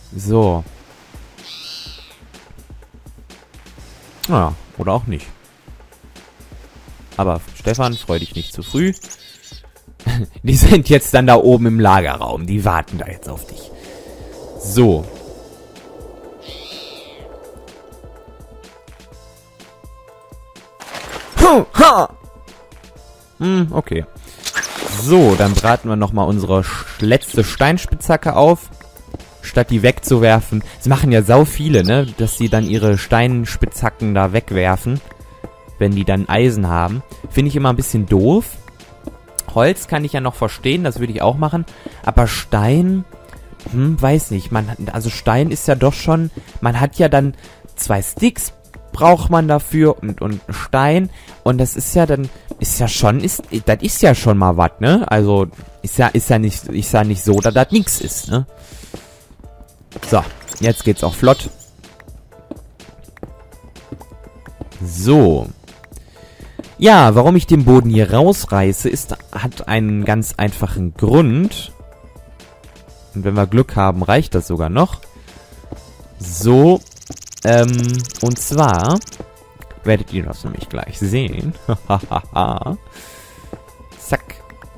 So. Ja, oder auch nicht. Aber Stefan, freu dich nicht zu früh. Die sind jetzt dann da oben im Lagerraum. Die warten da jetzt auf dich. So. Okay. So, dann braten wir nochmal unsere letzte Steinspitzhacke auf. Statt die wegzuwerfen. Das machen ja sau viele, ne? Dass sie dann ihre Steinspitzhacken da wegwerfen. Wenn die dann Eisen haben. Finde ich immer ein bisschen doof. Holz kann ich ja noch verstehen, das würde ich auch machen. Aber Stein, weiß nicht. Also Stein ist ja doch schon, man hat ja dann 2 Sticks, braucht man dafür und Stein. Und das ist ja dann, das ist ja schon mal was, ne? Also, ist ja nicht so, dass das nichts ist, ne? So, jetzt geht's auch flott. So. Ja, warum ich den Boden hier rausreiße, hat einen ganz einfachen Grund. Und wenn wir Glück haben, reicht das sogar noch. So. Und zwar werdet ihr das nämlich gleich sehen. Zack.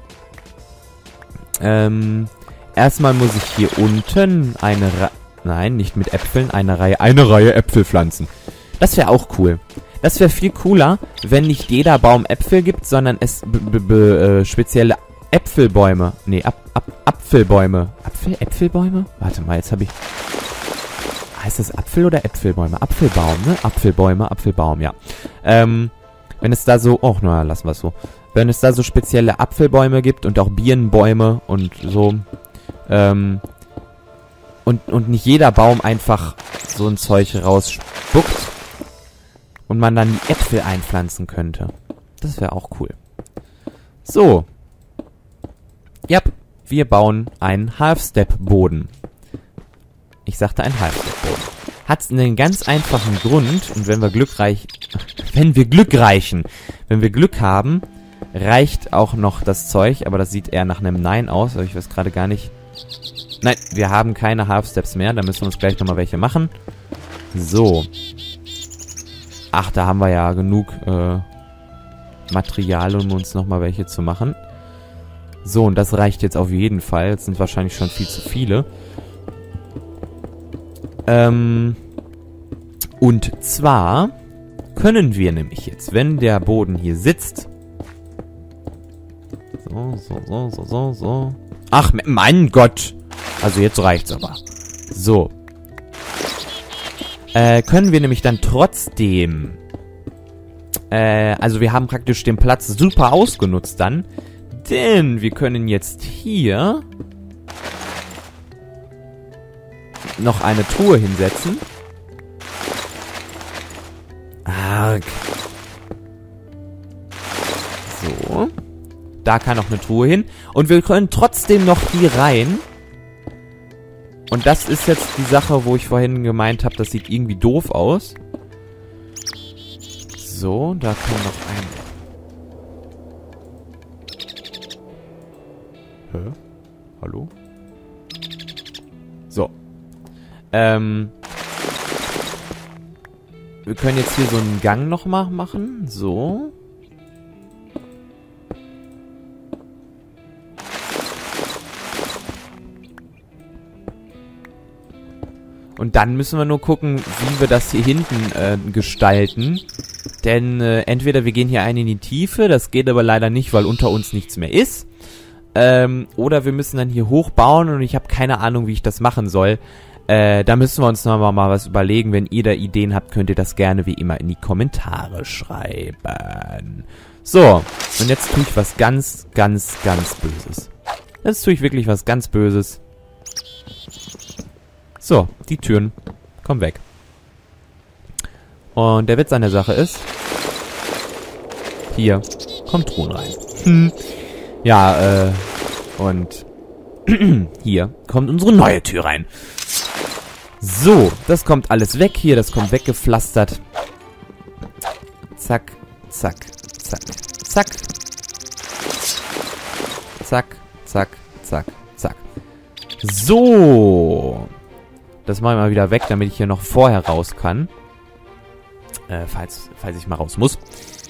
Erstmal muss ich hier unten nein, nicht mit Äpfeln, eine Reihe Äpfel pflanzen. Das wäre auch cool. Das wäre viel cooler, wenn nicht jeder Baum Äpfel gibt, sondern es spezielle Äpfelbäume. Nee, Apfelbäume. Äpfelbäume? Warte mal, jetzt habe ich... Heißt das Apfel oder Äpfelbäume? Apfelbaum, ne? Apfelbäume, Apfelbaum, ja. Wenn es da so... Oh, naja, lassen wir es so. Wenn es da so spezielle Apfelbäume gibt und auch Birnenbäume und so... Und nicht jeder Baum einfach so ein Zeug rausspuckt. Und man dann die Äpfel einpflanzen könnte. Das wäre auch cool. So. Ja, wir bauen einen Half-Step-Boden. Ich sagte einen Half-Step-Boden. Hat einen ganz einfachen Grund. Und wenn wir Glück haben, reicht auch noch das Zeug. Aber das sieht eher nach einem Nein aus. Aber ich weiß gerade gar nicht. Nein, wir haben keine Half-Steps mehr. Da müssen wir uns gleich nochmal welche machen. So. Ach, da haben wir ja genug Material, um uns nochmal welche zu machen. So, und das reicht jetzt auf jeden Fall. Jetzt sind wahrscheinlich schon viel zu viele. Und zwar können wir nämlich jetzt, wenn der Boden hier sitzt... So. Ach, mein Gott! Also jetzt reicht's aber. So. Können wir nämlich dann trotzdem... also wir haben praktisch den Platz super ausgenutzt dann. Denn wir können jetzt hier noch eine Truhe hinsetzen. Arg. So. Da kann noch eine Truhe hin. Und wir können trotzdem noch hier rein. Und das ist jetzt die Sache, wo ich vorhin gemeint habe, das sieht irgendwie doof aus. So, da kann noch ein... Hä? Hallo? So. Wir können jetzt hier so einen Gang noch mal machen. So. Und dann müssen wir nur gucken, wie wir das hier hinten gestalten. Denn entweder wir gehen hier ein in die Tiefe, das geht aber leider nicht, weil unter uns nichts mehr ist. Oder wir müssen dann hier hochbauen und ich habe keine Ahnung, wie ich das machen soll. Da müssen wir uns nochmal mal was überlegen. Wenn ihr da Ideen habt, könnt ihr das gerne wie immer in die Kommentare schreiben. So, und jetzt tue ich was ganz, ganz, ganz Böses. Jetzt tue ich wirklich was ganz Böses. So, die Türen kommen weg. Und der Witz an der Sache ist, hier kommt Truhen rein. Ja, und hier kommt unsere neue Tür rein. So, das kommt alles weg hier, das kommt weggepflastert. Zack, zack, zack, zack. Zack, zack, zack, zack. So. Das mache ich mal wieder weg, damit ich hier noch vorher raus kann. Falls ich mal raus muss.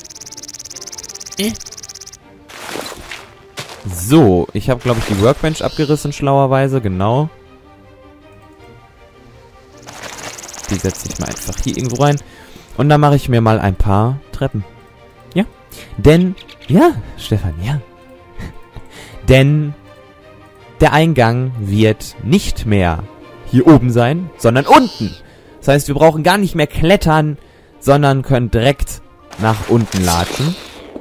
So, ich habe, glaube ich, die Workbench abgerissen, schlauerweise, genau. Die setze ich mal einfach hier irgendwo rein. Und dann mache ich mir mal ein paar Treppen. Ja. Denn, ja, Stefan, ja. Denn der Eingang wird nicht mehr hier oben sein, sondern unten. Das heißt, wir brauchen gar nicht mehr klettern, sondern können direkt nach unten latschen.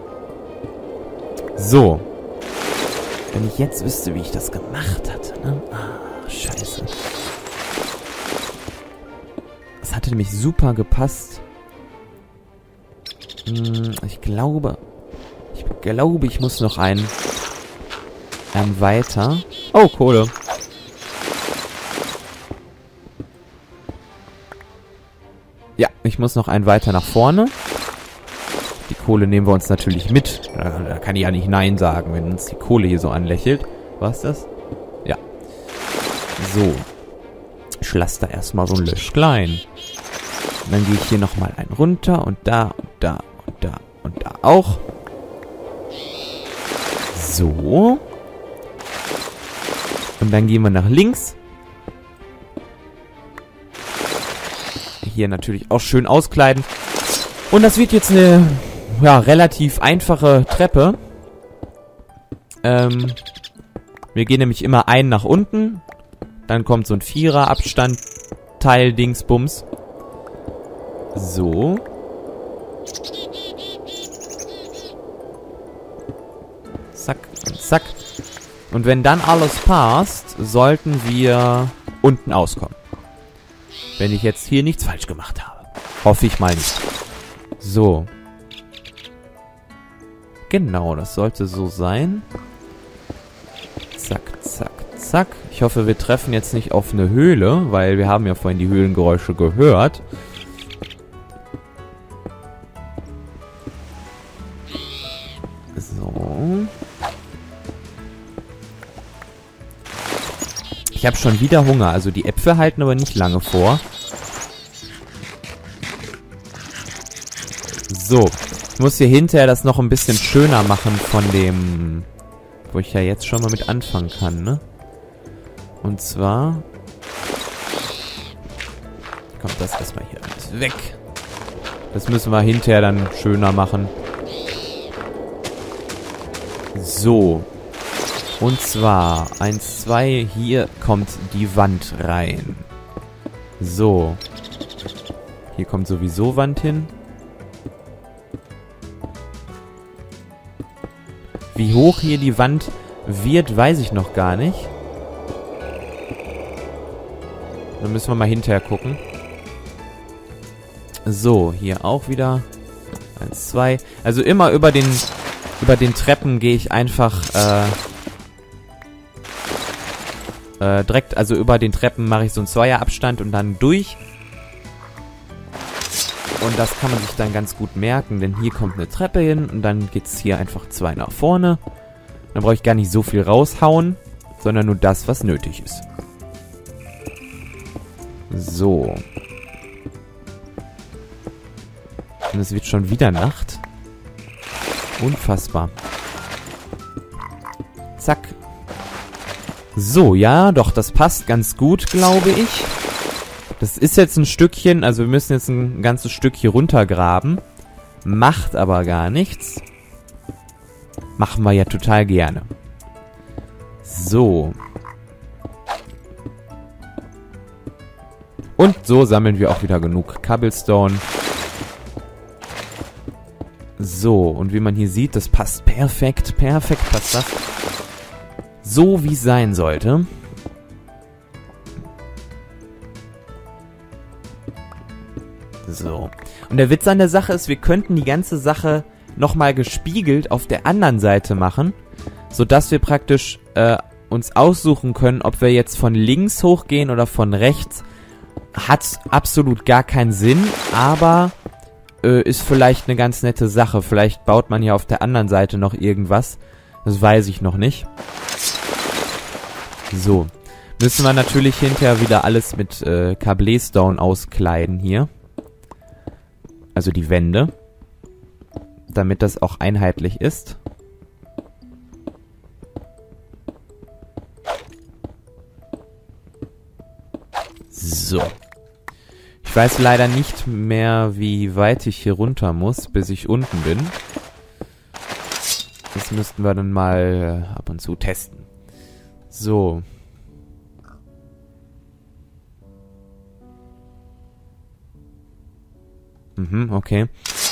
So. Wenn ich jetzt wüsste, wie ich das gemacht hatte, ne? Ah, scheiße. Das hatte nämlich super gepasst. Ich glaube, ich muss noch einen weiter. Oh, Kohle. Ja, ich muss noch einen weiter nach vorne. Die Kohle nehmen wir uns natürlich mit. Da kann ich ja nicht Nein sagen, wenn uns die Kohle hier so anlächelt. War's das? Ja. So. Ich lasse da erstmal so ein Löschlein. Und dann gehe ich hier nochmal einen runter und da und da und da und da auch. So. Und dann gehen wir nach links. Hier natürlich auch schön auskleiden. Und das wird jetzt eine, ja, relativ einfache Treppe. Wir gehen nämlich immer einen nach unten. Dann kommt so ein 4er Abstand Teil Dingsbums. So. Zack und zack. Und wenn dann alles passt, sollten wir unten auskommen. Wenn ich jetzt hier nichts falsch gemacht habe. Hoffe ich mal nicht. So. Genau, das sollte so sein. Zack, zack, zack. Ich hoffe, wir treffen jetzt nicht auf eine Höhle, weil wir haben ja vorhin die Höhlengeräusche gehört. So. Ich habe schon wieder Hunger, also die Äpfel halten aber nicht lange vor. So, ich muss hier hinterher das noch ein bisschen schöner machen von dem, wo ich ja jetzt schon mal mit anfangen kann, ne? Und zwar kommt das erstmal hier alles weg. Das müssen wir hinterher dann schöner machen. So. Und zwar 1, 2, hier kommt die Wand rein. So. Hier kommt sowieso Wand hin. Wie hoch hier die Wand wird, weiß ich noch gar nicht. Dann müssen wir mal hinterher gucken. So, hier auch wieder. 1, 2. Also immer über den Treppen gehe ich einfach direkt, also über den Treppen mache ich so einen 2er Abstand und dann durch. Und das kann man sich dann ganz gut merken, denn hier kommt eine Treppe hin und dann geht es hier einfach 2 nach vorne. Dann brauche ich gar nicht so viel raushauen, sondern nur das, was nötig ist. So. Und es wird schon wieder Nacht. Unfassbar. Zack. So, ja, doch, das passt ganz gut, glaube ich. Das ist jetzt ein Stückchen, also wir müssen jetzt ein ganzes Stück hier runtergraben. Macht aber gar nichts. Machen wir ja total gerne. So. Und so sammeln wir auch wieder genug Cobblestone. So, und wie man hier sieht, das passt perfekt. Perfekt passt das. So, wie es sein sollte. So. Und der Witz an der Sache ist, wir könnten die ganze Sache nochmal gespiegelt auf der anderen Seite machen, sodass wir praktisch uns aussuchen können, ob wir jetzt von links hochgehen oder von rechts. Hat absolut gar keinen Sinn, aber ist vielleicht eine ganz nette Sache. Vielleicht baut man hier auf der anderen Seite noch irgendwas. Das weiß ich noch nicht. So. Müssen wir natürlich hinterher wieder alles mit Cobblestone auskleiden hier. Also die Wände. Damit das auch einheitlich ist. So. Ich weiß leider nicht mehr, wie weit ich hier runter muss, bis ich unten bin. Das müssten wir dann mal ab und zu testen. So. Okay.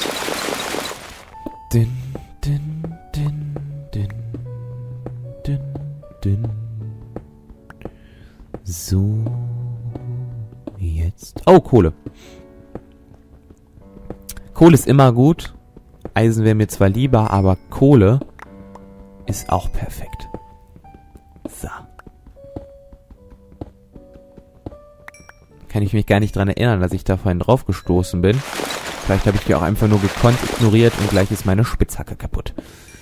Din, din, din, din, din, din. So. Jetzt. Oh, Kohle. Kohle ist immer gut. Eisen wäre mir zwar lieber, aber Kohle ist auch perfekt. So. Kann ich mich gar nicht dran erinnern, dass ich da vorhin drauf gestoßen bin. Vielleicht habe ich die auch einfach nur gekonnt ignoriert und gleich ist meine Spitzhacke kaputt.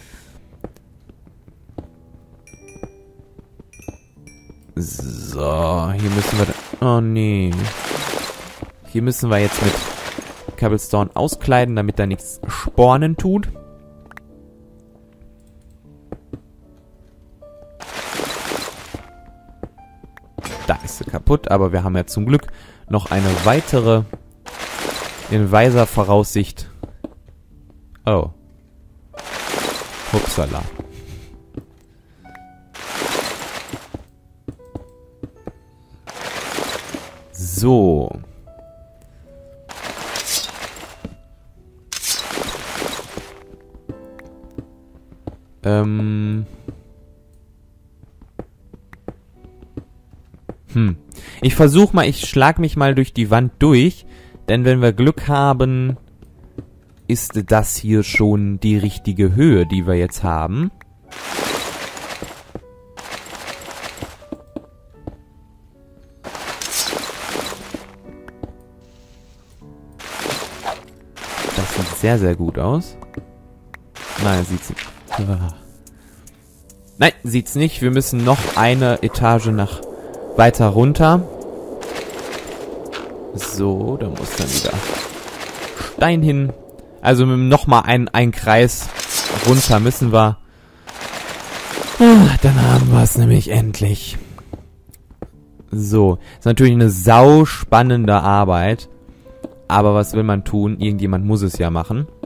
So, hier müssen wir... Oh nee. Hier müssen wir jetzt mit Cobblestone auskleiden, damit da nichts spornen tut. Da ist sie kaputt, aber wir haben ja zum Glück noch eine weitere in weiser Voraussicht. Oh. Upsala. So. Ich versuche mal, ich schlag mich mal durch die Wand durch, denn wenn wir Glück haben, ist das hier schon die richtige Höhe, die wir jetzt haben. Das sieht sehr, sehr gut aus. Nein, sieht's nicht. Nein, sieht's nicht. Wir müssen noch eine Etage weiter runter. So, da muss dann wieder Stein hin. Also nochmal ein Kreis runter müssen wir. Dann haben wir es nämlich endlich. So, ist natürlich eine sau spannende Arbeit. Aber was will man tun? Irgendjemand muss es ja machen.